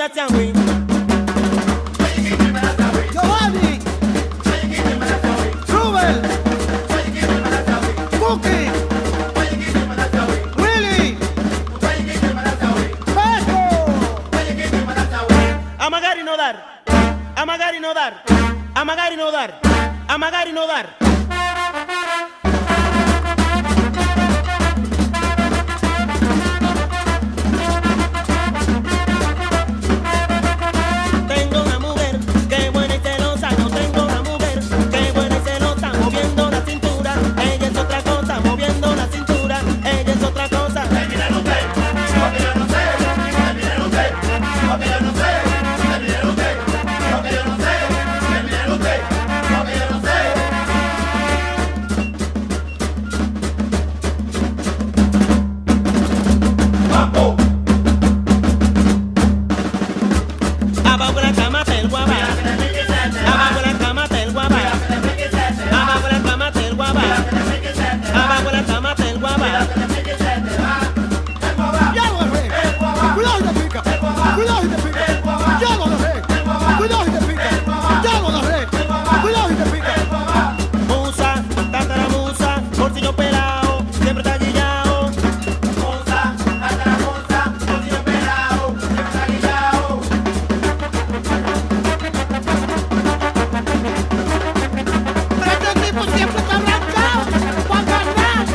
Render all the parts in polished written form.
Malasawi. Giovanni, Rubel, Cookie, Willy, Paco. Amagari no dar, amagari no dar, amagari no dar, amagari no dar. Tengo una mujer que buena y celosa, yo tengo una mujer que buena y celosa, moviendo la cintura, ella es otra cosa, moviendo la cintura, ella es otra cosa. Terminen usted, porque yo no sé. Terminen usted, porque yo no sé. Terminen usted, porque yo no sé. Terminen usted, porque yo no sé. ¡Vamos! Abajo la cama del guabá, abajo la cama del guabá, abajo la cama del guabá, abajo la cama del guabá. Ya lo dejé. Cuidado y te pica. Cuidado y te pica. Ya lo dejé. Cuidado y te pica. Ya lo dejé. Cuidado y te pica. Musa, tataramusa, bolsillo pelao, siempre está guillao. Monza, tataramonza, bolsillo pelado, siempre está guillao. Pero este tipo siempre está arrancado. Pa' ganar.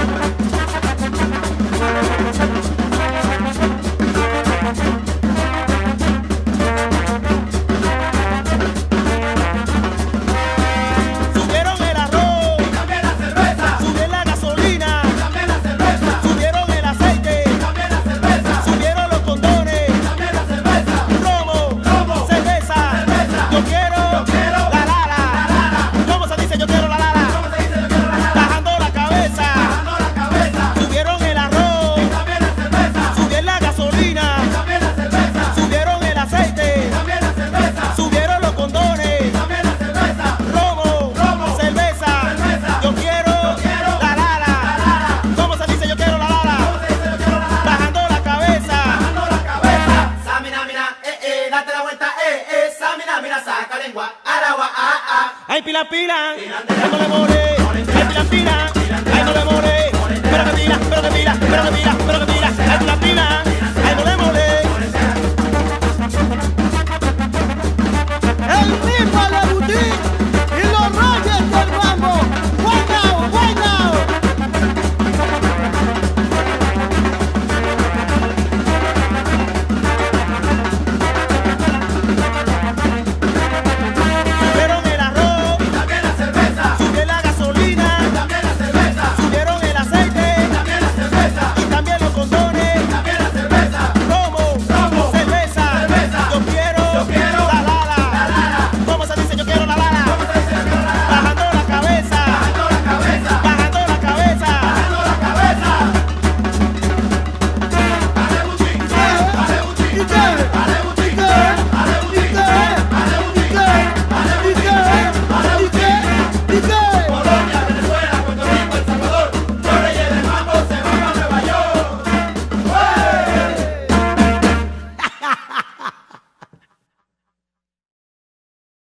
Subieron el arroz, También la cerveza, subieron la gasolina, también la cerveza, subieron el aceite, también la cerveza, subieron los condones, también la cerveza. romo, cerveza. Yo quiero la lala. ¿Cómo se dice yo quiero la lala? ¿Cómo se dice? Yo quiero la lata, Bajando la cabeza, bajando la cabeza, subieron el arroz, también la cerveza, subieron la gasolina, también la cerveza, subieron el aceite, también la cerveza, subieron los condones, también la cerveza. romo, cerveza. Yo quiero la lala. ¿Cómo se dice yo quiero la lala? ¿Cómo se dice? Yo quiero la lata, Bajando la cabeza. bajando la cabeza. Samina, mina, date la vuelta, Samina, mira, saca lengua, aragua, Ay, pila, pila, dándole mole. Ay, pila, pila.